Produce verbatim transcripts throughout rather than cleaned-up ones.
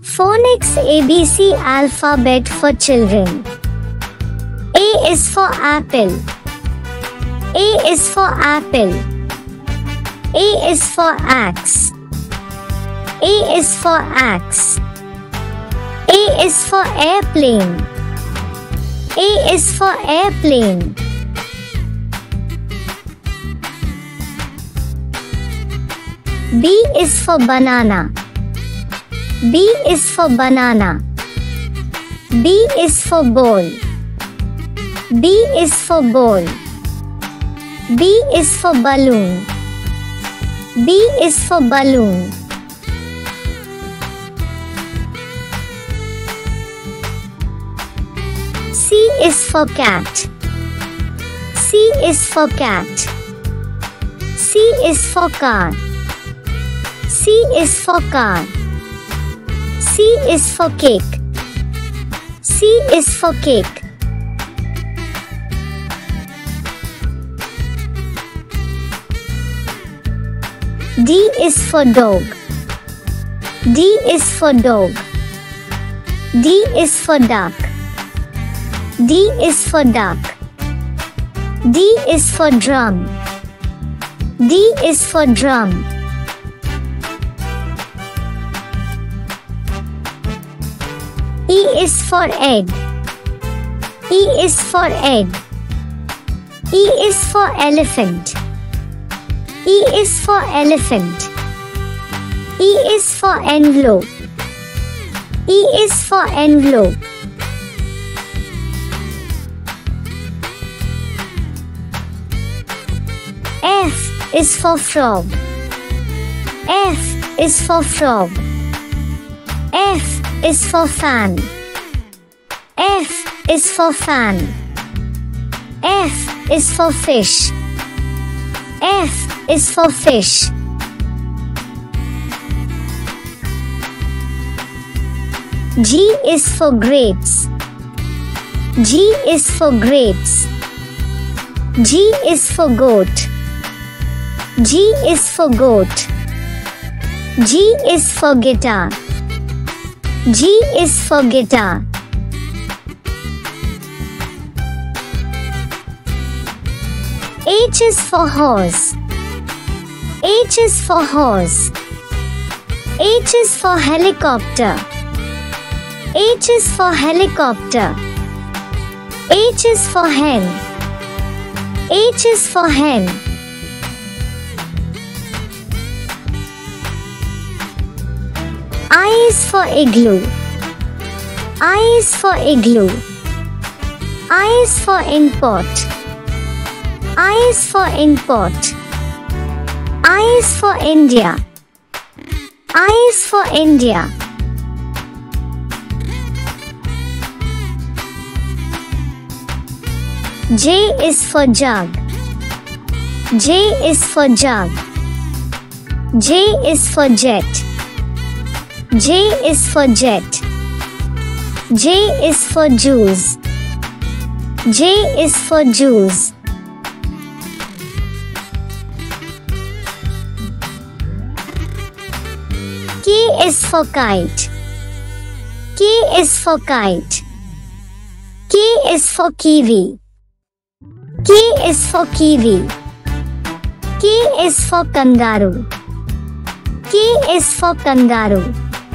Phonics A B C alphabet for children. A is for apple. A is for apple. A is for axe. A is for axe. A is for airplane. A is for airplane. B is for banana. B is for banana. B is for ball. B is for ball. B is for balloon. B is for balloon. C is for cat. C is for cat. C is for car. C is for car. C is for cake. C is for cake. D is for dog. D is for dog. D is for duck. D is for duck. D is for drum. D is for drum. E is for egg. E is for egg. E is for elephant. E is for elephant. E is for envelope. E is for envelope. F is for frog. F is for frog. F is for fan. F is for fan. F is for fish. F is for fish. G is for grapes. G is for grapes. G is for goat. G is for goat. G is for guitar. G is for guitar. H is for horse. H is for horse. H is for helicopter. H is for helicopter. H is for hen. H is for hen. I is for igloo. I is for igloo. I is for import. I is for import. I is for India. I is for India. J is for jug. J is for jug. J is for jet. J is for jet. J is for juice. J is for juice. K is for kite. K is for kite. K is for kiwi. K is for kiwi. K is for kangaroo. K is for kangaroo.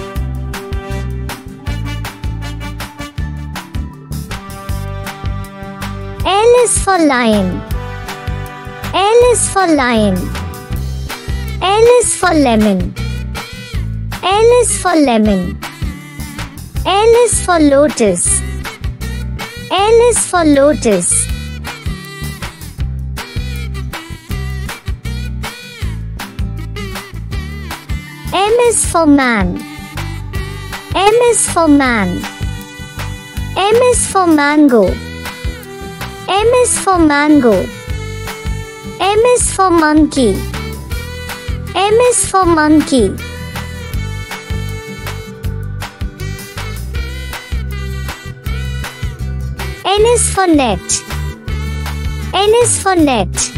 L is for lion. L is for lion. L is for lemon. L is for lemon. L is for lotus. L is for lotus. M is for man. M is for man. M is for mango. M is for mango. M is for monkey. M is for monkey. N is for net. N is for net.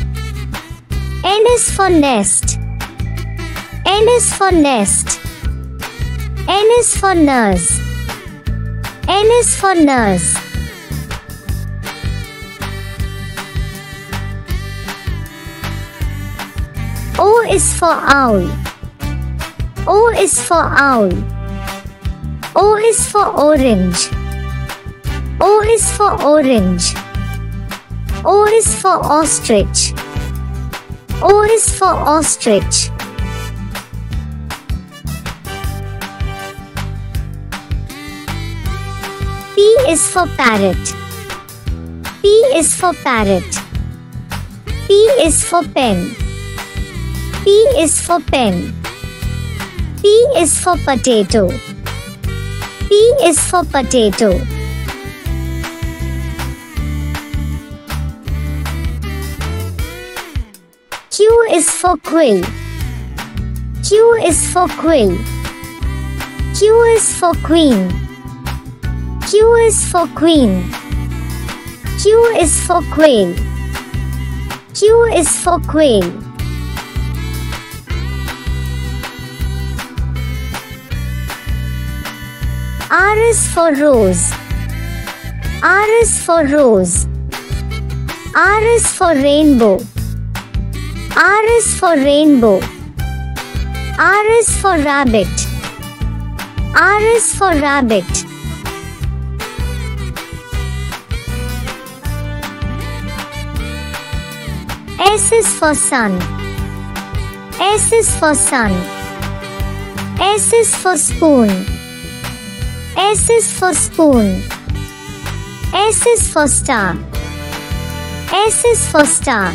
N is for nest. N is for nest. N is for nurse. N is for nurse. O is for owl. O is for owl. O is for orange. O is for orange. O is for ostrich. O is for ostrich. P is for parrot. P is for parrot. P is for pen. P is for pen. P is for potato. P is for potato. Q is for quill. Q is for quill. Q is for queen. Q is for queen. Q is for quail. Q is for quail. R is for rose. R is for rose. R is for rainbow. R is for rainbow. R is for rabbit. R is for rabbit. S is for sun. S is for sun. S is for spoon. S is for spoon. S is for star. S is for star.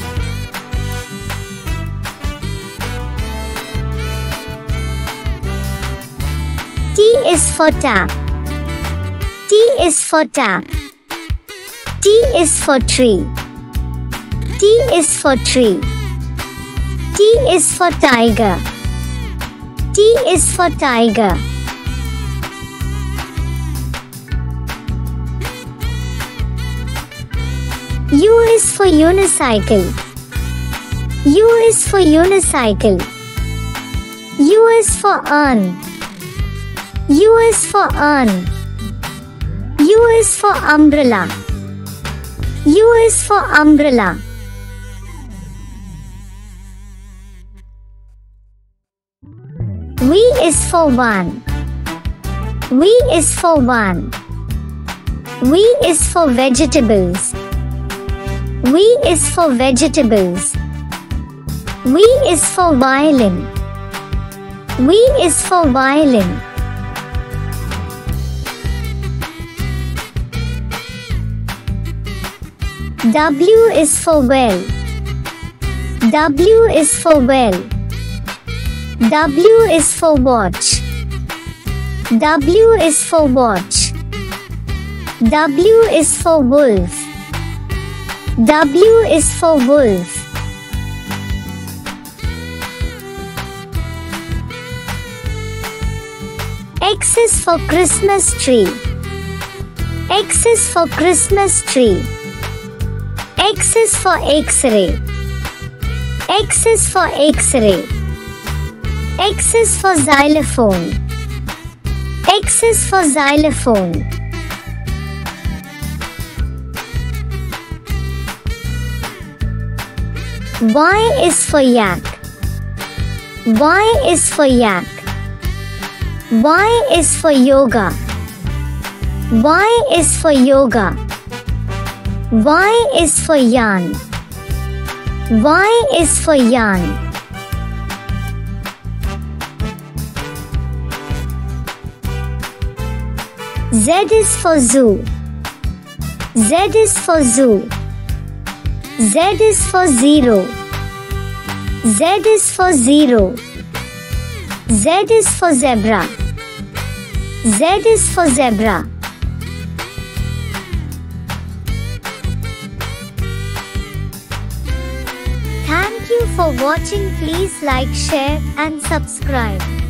T is for tap. T is for tap. T is for tree. T is for tree. T is for tiger. T is for tiger. U is for unicycle. U is for unicycle. U is for urn. U is for urn. U is for umbrella. U is for umbrella. V is for one. V is for one. V is for vegetables. V is for vegetables. V is for violin. V is for violin. W is for well. W is for well. W is for watch. W is for watch. W is for wolf. W is for wolf. X is for Christmas tree. X is for Christmas tree. X is for X-ray. X is for X-ray. X is for xylophone. X is for xylophone. Y is for yak. Y is for yak. Y is for yoga. Y is for yoga. Y is for yarn. Y is for yarn. Z is for zoo. Z is for zoo. Z is for zero. Z is for zero. Z is for zebra. Z is for zebra. Thank you for watching. Please like, share and subscribe.